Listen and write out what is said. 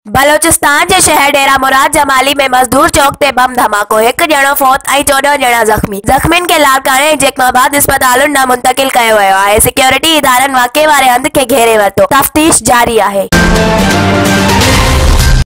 बलोचिस्तान जे शहर डेरा मुराद जमाली में मजदूर चौक ते बम धमाको, एक ॼणो फौत ऐं 14 ॼणा ज़ख़्मी। ज़ख़्मियुनि खे लाड़काणे ऐं जैकमाबाद इस्पतालुनि ॾांहुं मुंतक़िल कयो वियो आहे। सिक्योरिटी इदारनि वाक़िए वारे हंधि खे घेरे वरितो। तफ़्तीश जारी आहे।